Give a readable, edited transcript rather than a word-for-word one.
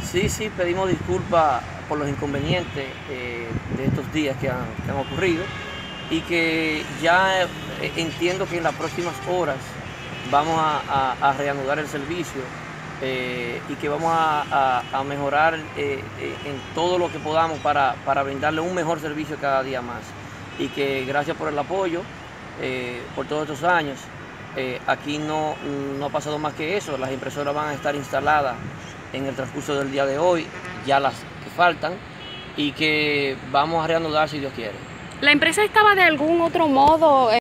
Sí, pedimos disculpas por los inconvenientes de estos días que han ocurrido y que ya entiendo que en las próximas horas vamos a reanudar el servicio y que vamos a mejorar en todo lo que podamos para brindarle un mejor servicio cada día más. Y que gracias por el apoyo por todos estos años. Aquí no ha pasado más que eso. Las impresoras van a estar instaladas en el transcurso del día de hoy, ya las que faltan, y que vamos a reanudar si Dios quiere. ¿La empresa estaba de algún otro modo